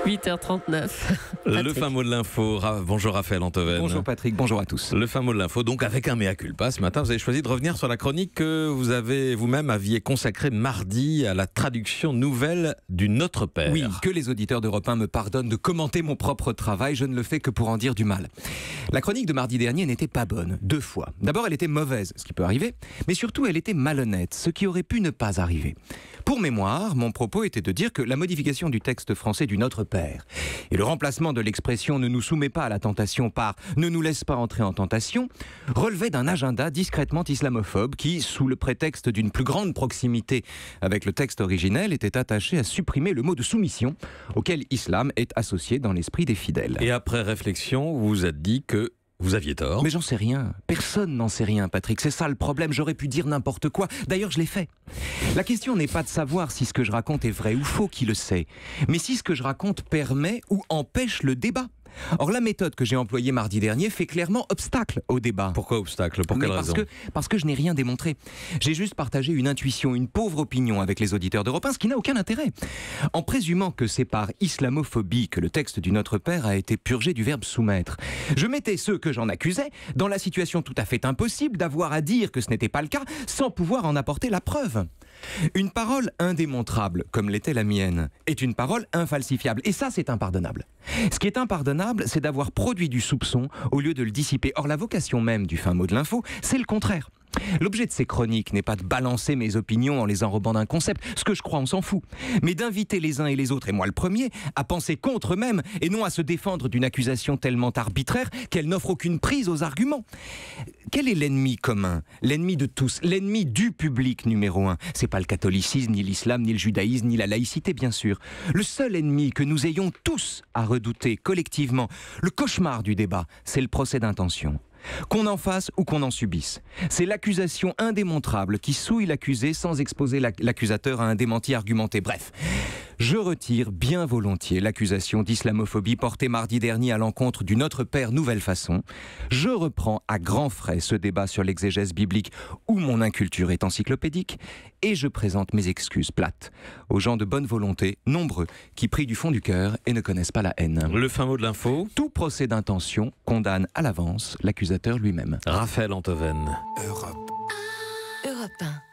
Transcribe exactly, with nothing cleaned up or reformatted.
huit heures trente-neuf. Le fin mot de l'info. Ra- Bonjour Raphaël Antoven. Bonjour Patrick, bonjour à tous. Le fin mot de l'info, donc avec un mea culpa. Ce matin, vous avez choisi de revenir sur la chronique que vous avez vous-même aviez consacrée mardi à la traduction nouvelle du Notre Père. Oui, que les auditeurs d'Europe un me pardonnent de commenter mon propre travail, je ne le fais que pour en dire du mal. La chronique de mardi dernier n'était pas bonne, deux fois. D'abord, elle était mauvaise, ce qui peut arriver, mais surtout, elle était malhonnête, ce qui aurait pu ne pas arriver. Pour mémoire, mon propos était de dire que la modification du texte français du Notre Père et le remplacement de l'expression « ne nous soumet pas à la tentation » par « ne nous laisse pas entrer en tentation » relevait d'un agenda discrètement islamophobe qui, sous le prétexte d'une plus grande proximité avec le texte originel, était attaché à supprimer le mot de soumission auquel islam est associé dans l'esprit des fidèles. Et après réflexion, vous vous êtes dit que vous aviez tort. Mais j'en sais rien. Personne n'en sait rien, Patrick. C'est ça le problème. J'aurais pu dire n'importe quoi. D'ailleurs, je l'ai fait. La question n'est pas de savoir si ce que je raconte est vrai ou faux, qui le sait, mais si ce que je raconte permet ou empêche le débat. Or, la méthode que j'ai employée mardi dernier fait clairement obstacle au débat. Pourquoi obstacle? Pour Mais quelle parce raison? que, parce que je n'ai rien démontré. J'ai juste partagé une intuition, une pauvre opinion avec les auditeurs d'Europe un, ce qui n'a aucun intérêt. En présumant que c'est par islamophobie que le texte du Notre Père a été purgé du verbe soumettre. Je mettais ceux que j'en accusais dans la situation tout à fait impossible d'avoir à dire que ce n'était pas le cas sans pouvoir en apporter la preuve. Une parole indémontrable, comme l'était la mienne, est une parole infalsifiable. Et ça, c'est impardonnable. Ce qui est impardonnable, c'est d'avoir produit du soupçon au lieu de le dissiper. Or, la vocation même du fin mot de l'info, c'est le contraire. L'objet de ces chroniques n'est pas de balancer mes opinions en les enrobant d'un concept, ce que je crois on s'en fout, mais d'inviter les uns et les autres, et moi le premier, à penser contre eux-mêmes et non à se défendre d'une accusation tellement arbitraire qu'elle n'offre aucune prise aux arguments. Quel est l'ennemi commun? L'ennemi de tous, l'ennemi du public numéro un. C'est pas le catholicisme, ni l'islam, ni le judaïsme, ni la laïcité bien sûr. Le seul ennemi que nous ayons tous à redouter collectivement, le cauchemar du débat, c'est le procès d'intention. Qu'on en fasse ou qu'on en subisse. C'est l'accusation indémontrable qui souille l'accusé sans exposer l'accusateur à un démenti argumenté. Bref, je retire bien volontiers l'accusation d'islamophobie portée mardi dernier à l'encontre du Notre Père Nouvelle Façon. Je reprends à grands frais ce débat sur l'exégèse biblique où mon inculture est encyclopédique et je présente mes excuses plates aux gens de bonne volonté, nombreux, qui prient du fond du cœur et ne connaissent pas la haine. Le fin mot de l'info. Tout procès d'intention condamne à l'avance l'accusateur lui-même. Raphaël Antoven. Europe. Europe un.